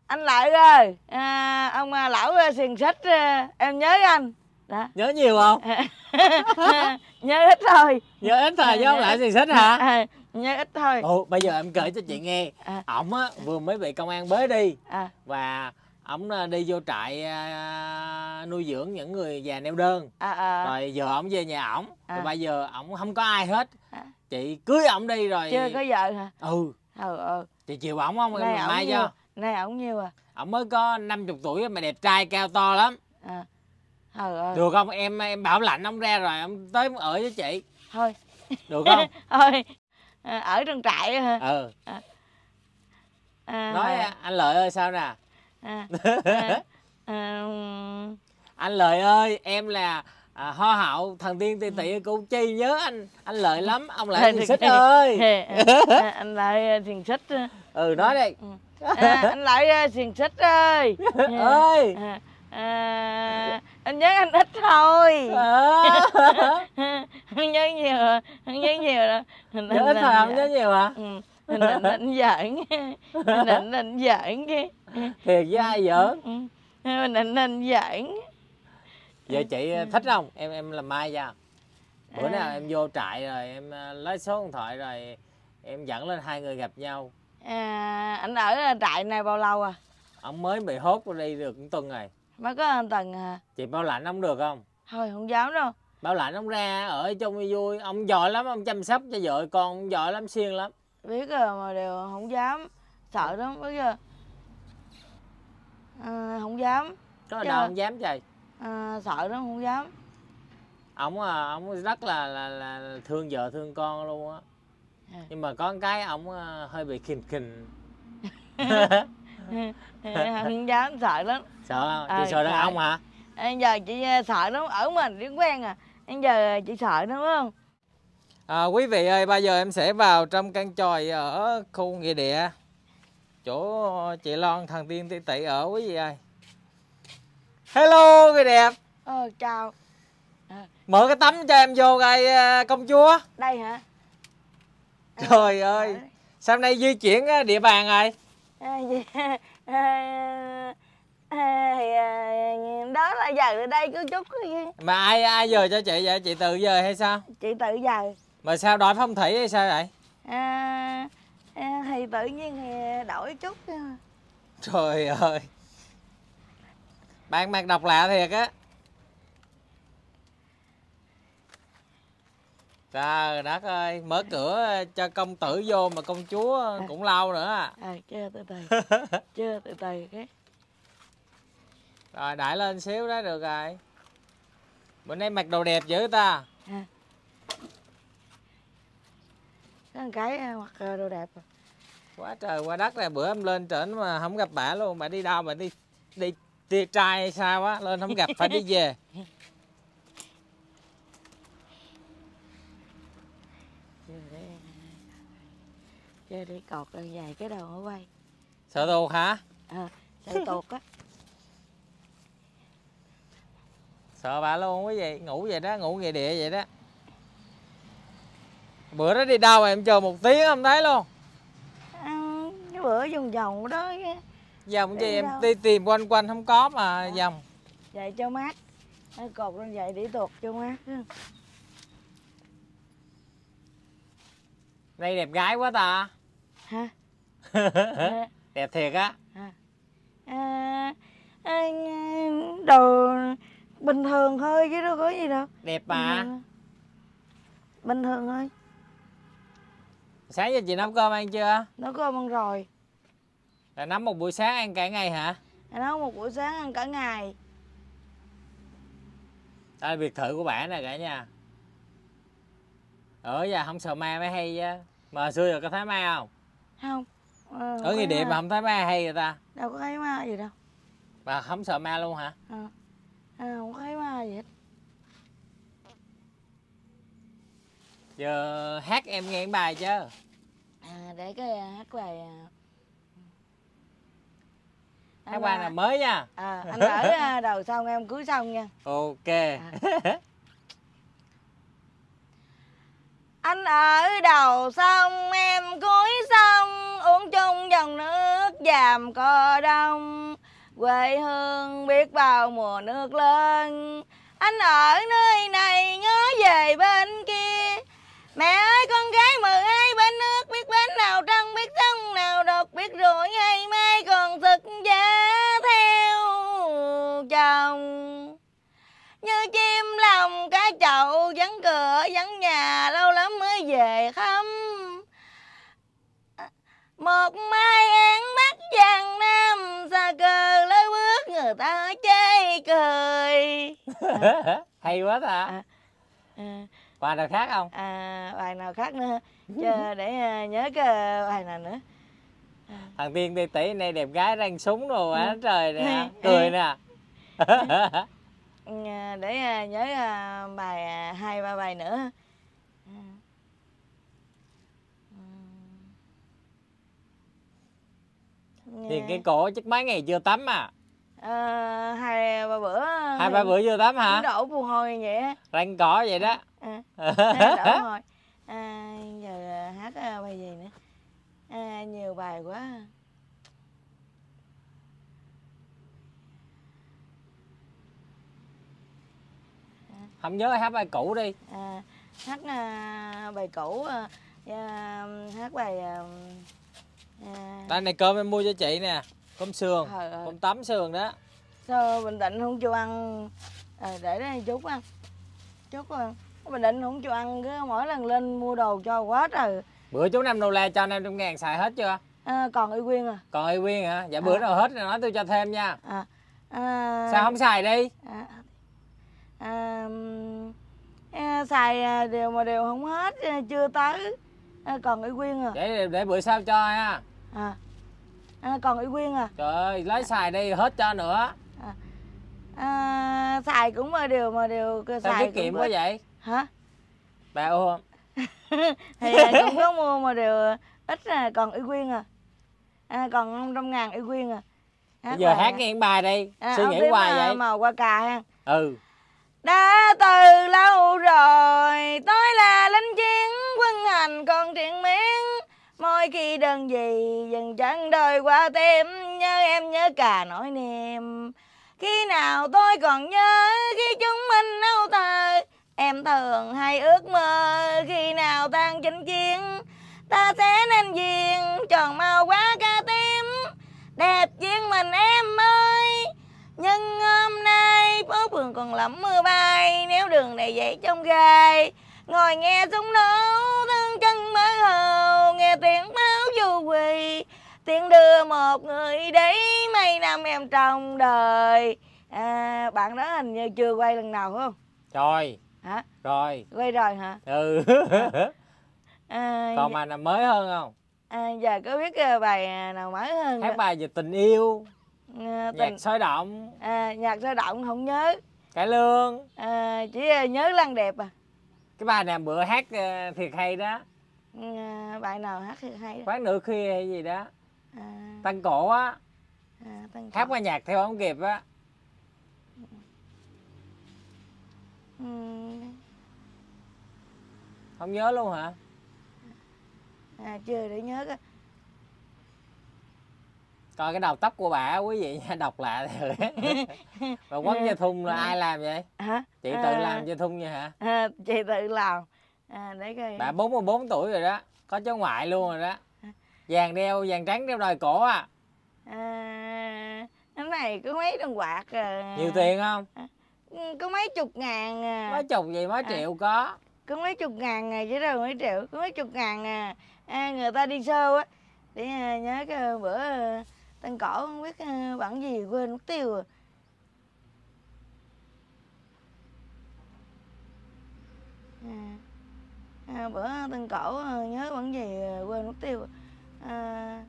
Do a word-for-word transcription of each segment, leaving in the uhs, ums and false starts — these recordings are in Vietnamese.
Anh Lợi ơi, à, ông à, lão xiền xích à, em nhớ anh. Đó. Nhớ nhiều không? Nhớ ít thôi. Nhớ ít thôi chứ không lại xiền xích hả? À, nhớ ít thôi. Ồ, bây giờ em kể cho chị nghe. À. Ổng á vừa mới bị công an bới đi. À. Và ổng đi vô trại à, nuôi dưỡng những người già neo đơn. À, à. Rồi giờ ổng về nhà ổng. À. Rồi bây giờ ổng không có ai hết. À. Chị cưới ổng đi rồi. Chưa có vợ hả? Ừ. Ừ, ừ. Chị chiều ổng không? Em Nay làm mai cho. Nay ổng nhiêu à? Ổng mới có năm mươi tuổi mà đẹp trai cao to lắm. À. Ừ, ừ. Được không? Em em bảo lãnh ông ra rồi ông tới ở với chị. Thôi. Được không? Thôi. À, ở trong trại hả? Ừ. À. À, nói à. Anh Lợi ơi sao nè? À. À. À. Anh Lợi ơi, em là à, hoa hậu thần tiên tỷ tỷ Củ Chi, nhớ anh anh Lợi lắm. Ông Lợi Thiền Xích ơi. À, anh Lợi Thiền Xích. Ừ, nói đi. À, anh Lợi Thiền Xích ơi. Ơi. À, à, anh nhớ anh ít thôi. À. Không nhớ nhiều, không nhớ nhiều đâu. Nhớ ít thôi, không nhớ nhiều hả? Ừ. Anh định định giỡn. Anh định định giỡn cái. Thiệt với ai giỡn? Mình định định giỡn. Giờ chị thích không? Em em làm mai cho. Bữa à. nào em vô trại rồi em lấy số điện thoại rồi em dẫn lên hai người gặp nhau. À, anh ở trại này bao lâu à? Ông mới bị hốt qua đi được một tuần rồi. Mới có một tuần à? Chị bảo lãnh ông được không? Thôi không dám đâu. Bảo lãnh ông ra ở chung vui vui. Ông giỏi lắm, ông chăm sóc cho vợ con, ông giỏi lắm, siêng lắm. Biết rồi mà đều không dám. Sợ lắm bây giờ. À, không dám. Có đâu không dám trời. À, sợ lắm không dám. Ông ông rất là, là là thương vợ thương con luôn á. À. Nhưng mà có cái ông hơi bị khình khình. Không dám, sợ lắm. Sợ không? Chị à, sợ đàn ông hả? À, giờ chị sợ lắm, ở mình điếng quen à. Bây giờ chị sợ đúng không? À, quý vị ơi, bây giờ em sẽ vào trong căn chòi ở khu nghĩa địa, chỗ chị Loan thần tiên tỷ tỷ ở quý vị ơi. Hello người đẹp. Ờ, chào. À. Mở cái tấm cho em vô coi công chúa. Đây hả? Trời à, ơi, sao nay di chuyển địa bàn rồi? À, à, à, đó là giờ ở đây cứ chút. Mà ai ai giờ cho chị vậy? Chị tự giờ hay sao? Chị tự giờ. Mà sao đổi phong thủy hay sao vậy? À, thì tự nhiên thì đổi chút. Trời ơi, bạn mặt độc lạ thiệt á. Trời đất ơi, mở cửa cho công tử vô mà công chúa cũng lâu nữa à. À, chưa từ từ. Chưa từ từ cái. Rồi đẩy lên xíu đó được rồi. Bữa nay mặc đồ đẹp dữ ta. À. Có một cái mặc đồ đẹp rồi. Quá trời quá đất này, bữa em lên trển mà không gặp bà luôn. Bà đi đâu, bà đi đi tia trai hay sao á, lên không gặp phải đi về. Chơi đi cột dài cái đầu nó quay. Sợ tuột hả? À, sợ tuột á. Sợ bà luôn quý vị, ngủ vậy đó, ngủ nghề địa vậy đó. Bữa đó đi đâu mà em chờ một tiếng không thấy luôn. À, cái bữa vòng vòng đó. Vòng gì em đi tìm quanh quanh không có mà à. Vòng. Vậy cho mát. Cột lên vậy để tuột cho mát. Đây đẹp gái quá ta. Hả? Đẹp thiệt á. À. À, à, đồ bình thường thôi chứ đâu có gì đâu. Đẹp mà. Bình, bình thường thôi. Sáng giờ chị nấu cơm ăn chưa? Nấu cơm ăn rồi. Là nấu một buổi sáng ăn cả ngày hả? Nấu một buổi sáng ăn cả ngày. Đây là biệt thự của bạn nè cả nhà. Ở giờ không sợ ma mới hay chứ. Mà hồi xưa giờ có thấy ma không? Không. Ờ, ở nghĩa địa mà không thấy ma hay người ta. Đâu có thấy ma gì đâu. Bà không sợ ma luôn hả? À, à, không thấy ma gì hết. Giờ hát em nghe bài chứ. À, để cái hát bài. Hát bài là mới nha. À, anh ở đầu xong em cưới xong nha. Ok. À. Anh ở đầu xong em cưới xong, uống chung dòng nước dàm cò đông, quê hương biết bao mùa nước lên. Anh ở nơi này nhớ về bên kia. Mẹ ơi con gái mờ ai bên nước, biết bến nào trăng, biết sông nào độc, biết rồi hay mai còn thực giá theo chồng. Như chim lòng cá chậu, vắng cửa vắng nhà, lâu lắm mới về thăm. Một mai én mắt vàng nam, xa cờ lối bước người ta chê cười. À. Hay quá ta. À, à, Bài nào khác không? à, bài nào khác nữa chờ để nhớ cái bài nào nữa. À. Thằng Tiên đi tỷ này đẹp gái răng súng rồi á. Ừ. Trời nè, cười nè. Để nhớ bài hai ba bài nữa. Thì cái cổ chắc mấy ngày chưa tắm à? À, hai ba bữa. Hai ba bữa chưa tắm hả? Đổ mồ hôi vậy á. Răng cỏ vậy đó. À, đổ mồ. À, giờ hát bài gì nữa? À, nhiều bài quá. Không nhớ hát bài cũ đi. À, hát uh, bài cũ, uh, hát bài uh, đây này, cơm em mua cho chị nè, cơm sườn, ờ, ờ. cơm tấm sườn đó. Sao Bình Định không cho ăn? À, để đây chút ăn, chút ăn. Bình Định không cho ăn, cứ mỗi lần lên mua đồ cho quá trời. Bữa chú năm đô la cho năm trăm ngàn xài hết chưa? À, còn y Quyên à? Còn y Quyên hả? Dạ bữa à. nào hết rồi nói tôi cho thêm nha. À, à, sao không xài đi? À, à, à, xài đều mà đều không hết, chưa tới. À, còn y Quyên à? Để để bữa sau cho ha. À, à, còn y Quyên à? Trời ơi, lấy xài đi hết cho nữa. À, à, xài cũng mà đều mà đều xài tiết kiệm quá vậy? Hả? Bà ô. Thì cũng có mua mà đều ít, là còn y Quyên à. À, còn năm trăm ngàn y Quyên à. Hát bây giờ hát nghe bài đi. À, suy nghĩ hoài vậy. Màu qua cà ha. Ừ. Đã từ lâu rồi tôi là lính chiến quân hành còn triền miên. Mỗi khi đơn gì dừng chân đời qua tim, nhớ em nhớ cả nỗi niềm. Khi nào tôi còn nhớ khi chúng mình âu thơ, em thường hay ước mơ khi nào tan chinh chiến ta sẽ nên duyên tròn màu quá ca tim. Đẹp duyên mình em ơi, nhưng hôm nay phố phường còn lắm mưa bay. Nếu đường này dậy trong gai, ngồi nghe súng nổ thương chân mới hầu, nghe tiếng máu du quỳ, tiếng đưa một người đấy mấy năm em trong đời. À, bạn đó hình như chưa quay lần nào phải không? Rồi. Hả? Rồi. Quay rồi hả? Ừ. À. À, còn bài nào mới hơn không? À, giờ có biết bài nào mới hơn? Hát bài về tình yêu. À, nhạc tình... sôi động. À, nhạc sôi động không nhớ. Cải lương. À, chỉ nhớ Lăng Đẹp à. Cái bài nào bữa hát thiệt hay đó. À, bài nào hát thiệt hay đó? Quán nửa khuya hay gì đó. À, Tăng cổ á. À, tăng hát qua nhạc theo không kịp á. Ừ. Không nhớ luôn hả? À, chưa để nhớ coi. Coi cái đầu tóc của bà quý vị nha, đọc lạ rồi. Mà quấn dây thun là ai làm vậy? Hả? Chị tự à, làm dây thun vậy hả? À, chị tự làm. À, để coi. Bà bốn mươi bốn tuổi rồi đó, có cháu ngoại luôn rồi đó. Vàng đeo, vàng trắng đeo đời cổ à. À, cái này có mấy đồng quạt à. Nhiều tiền không? À, có mấy chục ngàn à. Mấy chục gì mấy à, triệu có. Có mấy chục ngàn à, chứ đâu mấy triệu, có mấy chục ngàn à. À, người ta đi show á, để à, nhớ cái bữa à, Tăng Cổ không biết à, bản gì quên mất tiêu rồi. À, à, bữa Tăng Cổ à, nhớ bản gì à, quên mất tiêu rồi. À,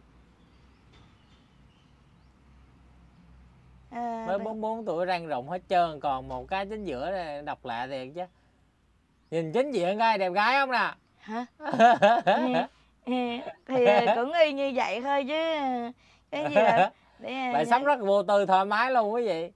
à, mới bốn mươi bốn tuổi răng rụng hết trơn, còn một cái chính giữa này độc lạ thiệt chứ. Nhìn chính diện gái đẹp gái không nè? Hả? Thì cũng y như vậy thôi chứ cái gì là để bài sống rất vô tư thoải mái luôn quý vị.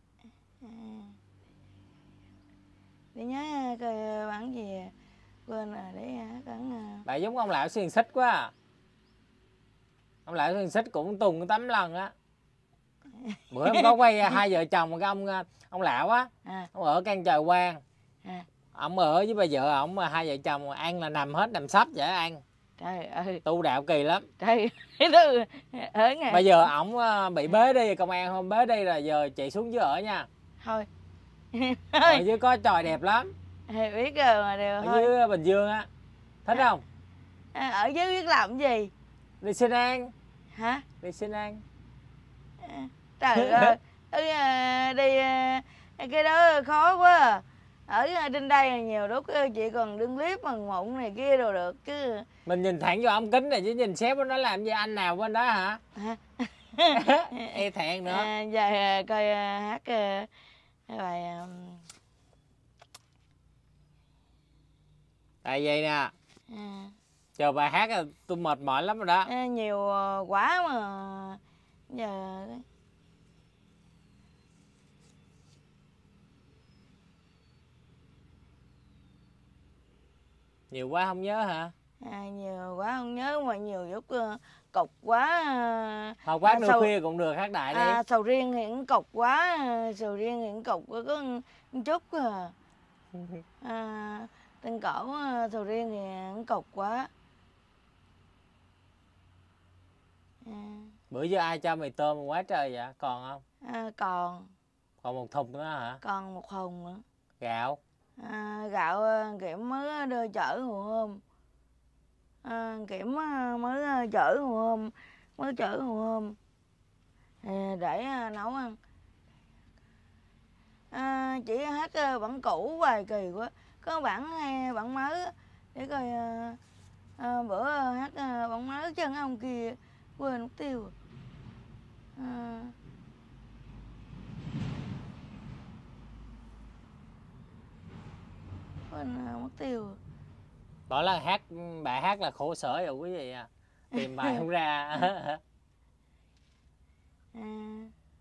Để nhớ coi bản gì quên rồi, để cẩn. Bà giống ông lão xiên xích quá à. Ông Lão Thiên Xích cũng tùng tấm lần á. Bữa em có quay hai vợ chồng cái ông ông Lão á, à. ông ở căn trời Quang. À. Ông ở với bà vợ ổng mà hai vợ chồng ăn là nằm hết, nằm sấp vậy ăn. Trời ơi. Tu đạo kỳ lắm. Trời ơi. Bây giờ ổng bị bế đi, công an không bế đi rồi giờ chạy xuống dưới ở nha. Thôi. Ở dưới có tròi đẹp lắm. Biết rồi mà đều ở thôi. dưới Bình Dương á. Thích không? À, ở dưới biết làm gì? Đi xin ăn. Hả? Đi xin ăn. À, trời ơi. Đi cái đó khó quá à. Ở trên đây nhiều lúc chị còn đứng clip bằng mụn này kia đồ được chứ. Mình nhìn thẳng vô ống kính này chứ nhìn sếp nó làm gì, anh nào bên đó hả? Hả? E thẹn nữa. À, giờ coi hát bài tại vậy nè. À. Chờ bài hát là tôi mệt mỏi lắm rồi đó. À, nhiều quá mà giờ nhiều quá không nhớ hả? À, nhiều quá không nhớ mà nhiều lúc uh, cục quá. Uh, Thôi quát à, nửa sầu, khuya cũng được, hát đại đi. À, sầu riêng thì cũng cục quá, sầu riêng thì cũng cục có một chút à. À, tên cổ sầu riêng thì cũng cục quá. À. Bữa giờ ai cho mì tôm quá trời vậy? Còn không? À, còn. Còn một thùng nữa hả? Còn một thùng nữa. Gạo? À, gạo Kiểm mới đưa chở hồi hôm. À, Kiểm mới chở hồi hôm. Mới chở hồi hôm. À, để nấu ăn. À, chị hát bản cũ hoài kỳ quá. Có bản hay bản mới để coi à, à, bữa hát bản mới chân ông kia quên mất tiêu. À, quên mất tiêu. Mỗi lần hát bài hát là khổ sở rồi quý vị à. Tìm bài không ra. À.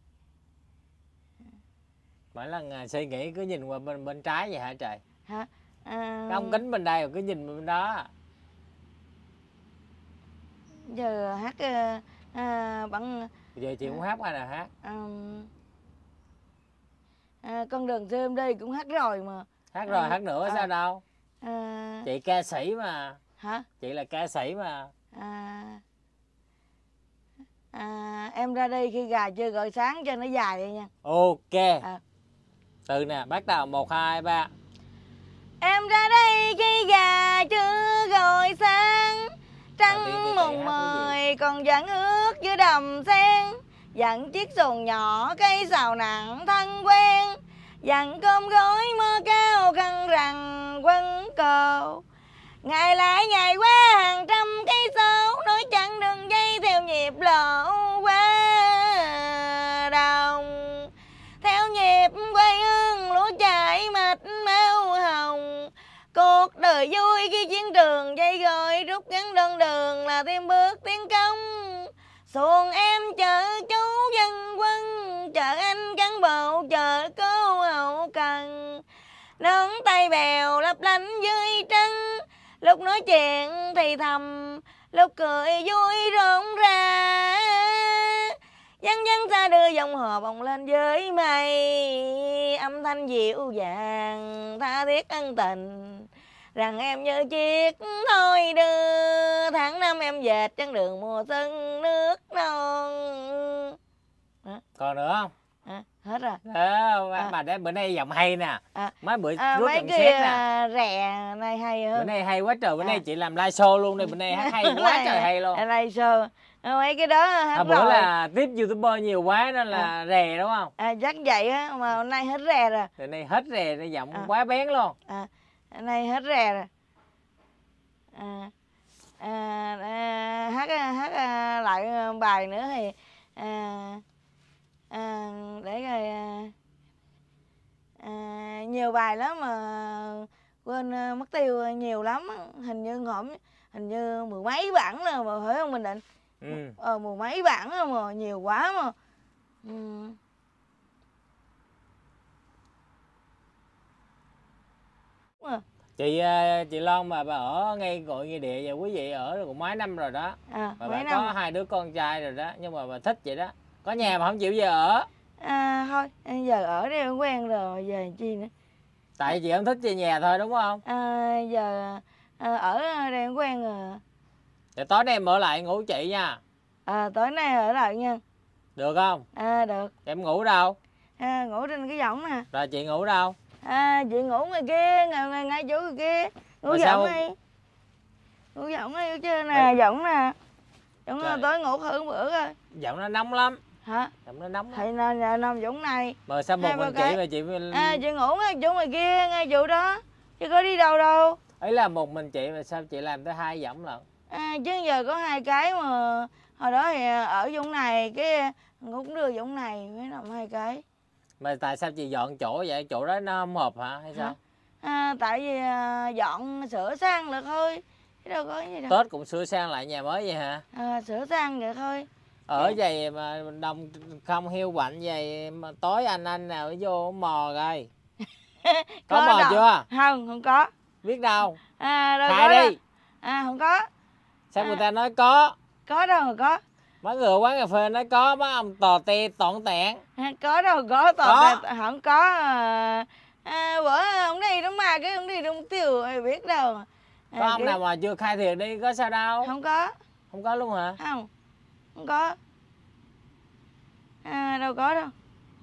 Mỗi lần suy nghĩ cứ nhìn qua bên bên trái vậy hả trời? Hả? À... Cái ống kính bên đây rồi cứ nhìn bên đó. Giờ hát à, bằng giờ chị cũng hát ai là hát? À, à, con đường thêm đây cũng hát rồi mà. Hát rồi, à, hát nữa à, sao đâu? À... Chị ca sĩ mà. Hả? Chị là ca sĩ mà. À... À, em ra đây khi gà chưa gọi sáng cho nó dài đi nha. Ok. À. Từ nè, bắt đầu một hai ba. Em ra đây khi gà chưa gọi sáng, trăng mùng mười còn vẫn ướt giữa đầm sen, dặn chiếc xuồng nhỏ cây xào nặng thân quen, dặn cơm gói mơ cao khăn rằng quấn cầu. Ngày lại ngày qua hàng trăm cây số, nói chẳng đường dây theo nhịp lộ qua đồng, theo nhịp quê hương lúa chảy mạch máu hồng. Cuộc đời vui khi chiến trường dây gọi rút ngắn đơn đường là thêm bước tiến công. Xuồng em chở chú dân quân, chở anh cán bộ, chở cô hậu cần, nón tay bèo lấp lánh dưới trắng, lúc nói chuyện thì thầm, lúc cười vui rộn rã. Vắng vắng xa đưa dòng hò bồng lên với mây, âm thanh dịu dàng tha thiết ân tình, rằng em như chiếc thôi đưa, tháng năm em dệt chân đường mùa xuân nước non. À. Còn nữa không? À, hết rồi. À, à. Bà đây bữa nay giọng hay nè. À. Mấy bữa à, rút mấy giọng cái xét nè. Rè này hay hơn. Bữa nay hay quá trời, bữa à. nay chị làm live show luôn đây, bữa nay hát hay quá trời hay luôn. Live show. À, mấy cái đó hát à, bữa rồi. là tiếp youtuber nhiều quá nên là à. rè đúng không? À, chắc vậy á, mà hôm nay hết rè rồi. Bữa nay hết rè, nó giọng à. quá bén luôn. À, hôm nay hết rè rồi. À. À, à, hát hát lại bài nữa thì à, à, để rồi à, nhiều bài lắm mà quên mất tiêu nhiều lắm, hình như hổm hình như mười mấy bản rồi mà phải không Bình Định? Ừ. Ờ, mười mấy bản rồi mà nhiều quá mà. Ừ. Chị ờ, chị Loan mà bà ở ngay gọi nghĩa địa và quý vị ở được cũng mấy năm rồi đó. À, Mà mấy bà năm. có hai đứa con trai rồi đó, nhưng mà bà thích vậy đó. Có nhà mà không chịu về ở. À, thôi giờ ở đây quen rồi, giờ chi nữa. Tại chị không thích về nhà thôi đúng không? À, giờ à, ở đây quen rồi. Thì tối nay em ở lại ngủ chị nha. À, tối nay ở lại nha. Được không? À, được. Em ngủ đâu? À, ngủ trên cái võng nè. Rồi chị ngủ đâu? À, chị ngủ ngoài kia, ngay ngay, ngay chỗ ngoài kia. Ngủ Rồi võng sao? đi. Ngủ võng đi chứ nè, võng nè. Võng Trời. tối ngủ hơn bữa coi. Giọng nó nóng lắm. Hả? Giọng nó nóng lắm. Thì nằm nằm võng này. Mà sao một Hai ba mình cái. chị mà chị À, chị ngủ ngay chỗ ngoài kia, ngay chỗ đó. Chứ có đi đâu đâu. ấy là một mình chị mà sao chị làm tới hai giọng lận? À, chứ giờ có hai cái mà hồi đó thì ở võng này cái ngủ cũng đưa võng này mới nằm hai cái. Mà tại sao chị dọn chỗ vậy? Chỗ đó nó không hợp hả hay sao? Hả? À, tại vì à, dọn sửa sang được thôi, chứ đâu có gì đâu. Tết cũng sửa sang lại nhà mới vậy hả? À, sửa sang được thôi. Ở vậy mà đồng không hiu quạnh vậy mà tối anh anh nào vô mò rồi. Có, Có mò đâu. chưa? Không, không có. Biết đâu. À, đâu có Khai đâu. đi. À, không có. Sao À. người ta nói có? Có đâu mà có. Mấy người ở quán cà phê nói có, mấy ông tò te tọn tẹn. À, có đâu có, toàn Có. là- không có. À, à, bữa ông đi đúng mà cái ông đi đúng tiêu ai biết đâu. À, Có ông cái- nào mà chưa khai thiệt đi, có sao đâu? Không có. Không có luôn hả? Không, không có. À, đâu có đâu.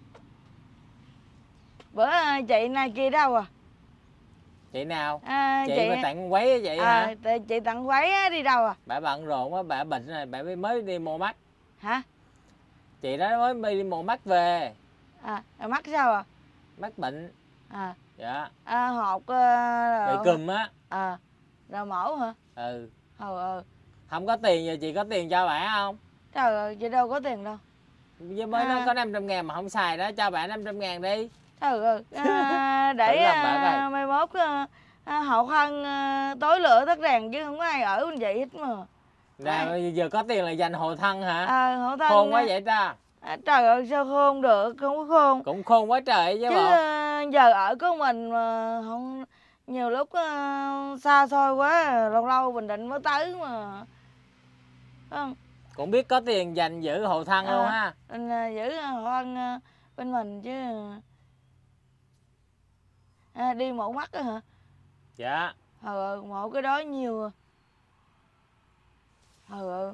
Bữa à, chị này kia đâu à? Chị nào? À, Chị, chị mà tặng quấy vậy à, hả? t- chị tặng váy á, đi đâu à? Bà bận rộn quá, bà bệnh rồi, bà mới đi mua mắt. Hả? Chị đó mới đi mua mắt về. À, mắc sao à? Mắt bệnh. À, Dạ. à hột uh, Bị cùm á. À, rồi mổ hả? Ừ. Ừ, ừ. Không có tiền giờ chị có tiền cho bà không? Trời ơi, chị đâu có tiền đâu. Với mới À. nói có năm trăm ngàn mà không xài đó, cho bà năm trăm ngàn đi. Trời ơi, à, để Thử làm bả coi. à, mai mốt à, à, hậu thân à, tối lửa tắt đèn chứ không có ai ở bên vậy hết mà. Nào, giờ có tiền là dành hộ thân hả? À, hậu thân Khôn quá à, vậy ta. à, trời ơi, sao khôn được, không có khôn. Cũng khôn quá trời chứ Chứ bộ. à, giờ ở có mình mà không nhiều lúc à, xa xôi quá, lâu lâu Bình Định mới tới mà. Phải không? Cũng biết có tiền dành giữ hộ thân À. luôn ha. Mình à, giữ hậu thân à, bên mình chứ. À, đi mổ mắt á hả? Dạ. Ờ, mổ cái đó nhiều à. Ờ,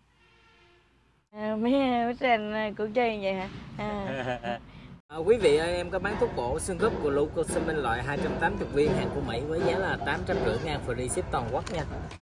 à, mấy mấy trên củ chi vậy hả? À. À, quý vị ơi, em có bán thuốc bổ xương khớp glucosamine loại hai trăm tám mươi viên hàng của Mỹ với giá là tám trăm rưỡi ngàn free ship toàn quốc nha.